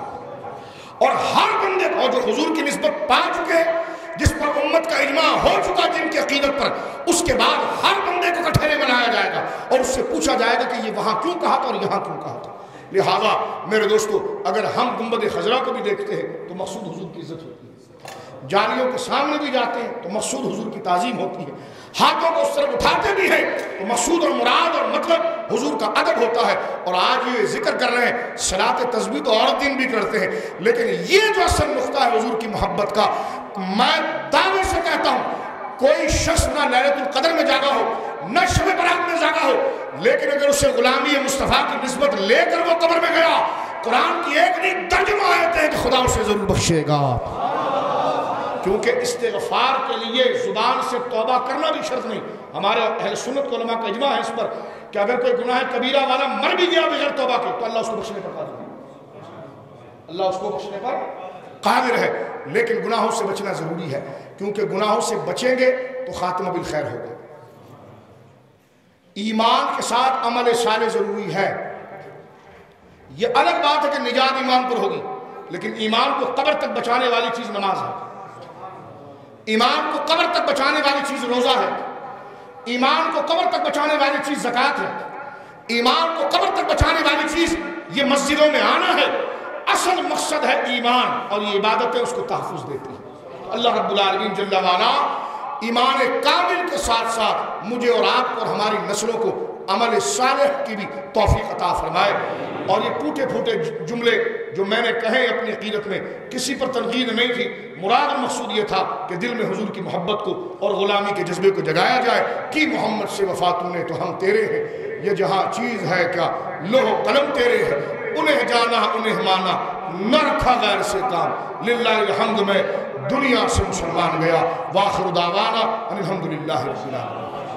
اور ہر بندے کو جو حضور کی نسبت پا چکے، جس پر امت کا اجماع ہو چکا جن کی عقیدت پر، اس کے بعد ہر بندے کو کٹہرے بنایا جائے گا اور اس سے پوچھا جائے گا کہ یہ وہاں کیوں کہا تھا اور یہاں کیوں کہا تھا۔ لہذا میرے دوستو، اگر ہم گنبد خضرا کو بھی دیکھتے ہیں تو مقصود حضور کی عزت ہوتی ہے، جالیوں کے سامنے بھی جاتے ہیں تو مقصود حضور کی تعظیم ہوتی ہے، ہاتھوں کو اس طرف اٹھاتے بھی ہیں تو مقصود اور مراد اور مطلب حضور کا ادب ہوتا ہے۔ اور آج یہ ذکر کر رہے ہیں صلاۃ تسبیح تو اور دن بھی کرتے ہیں، لیکن یہ جو اصل نقطہ ہے حضور کی محبت کا، میں دعوے سے کہتا ہوں کوئی شخص نہ لیلۃ القدر میں جاگا ہو، نہ شب برات میں جاگا ہو، لیکن اگر اسے غلامی مصطفیٰ کی نسبت لے کر وہ قبر میں گیا، قرآن کی ایک نہیں درجن آیت ہے کہ خدا اسے ضرور بخشے گا۔ کیونکہ استغفار کے لیے زبان سے توبہ کرنا بھی شرط نہیں. ہمارے اہل سنت علماء کا اجماع ہے اس پر کہ اگر کوئی گناہ کبیرہ والا مر بھی گیا بغیر توبہ کے تو اللہ اس کو بخشنے پر قادر ہے. اللہ اس کو بخشنے پر قادر ہے. لیکن گناہوں سے بچنا ضروری ہے، کیونکہ گناہوں سے بچیں گے تو خاتمہ بالخیر ہوگا. ایمان کے ساتھ عمل صالح ضروری ہے. یہ الگ بات ہے کہ نجات ایمان پر ہوگی، لیکن ایمان کو قبر تک بچانے والی چیز نماز ہے. ایمان کو قبر تک بچانے والی چیز روزہ ہے. ایمان کو قبر تک بچانے والی چیز زکوٰۃ ہے. ایمان کو قبر تک بچانے والی چیز یہ مسجدوں میں آنا ہے. اصل مقصد ہے ایمان، اور یہ عبادتیں اس کو تحفظ دیتی ہیں. اللہ رب العالمین جل وعلا ایمان کامل کے ساتھ ساتھ مجھے اور آپ کو اور ہماری نسلوں کو عمل صالح کی بھی توفیق عطا فرمائے. اور یہ ٹوٹے پھوٹے جملے جو میں نے کہے اپنی عقیدت میں کسی پر تنقید نہیں تھی. مراد مقصود یہ تھا کہ دل میں حضور کی محبت کو اور غلامی کے جذبے کو جگایا جائے کہ محمد سے وفا تو نے تو ہم تیرے ہیں. یہ جہاں چیز ہے کیا لوح قلم تیرے ہے، انہیں جانا انہیں مانا نہ رکھا غیر سے کام. للہ الحمد میں دنیا سے مسلمان گیا. واخر دعوانا الحمدللہ رب العالمین.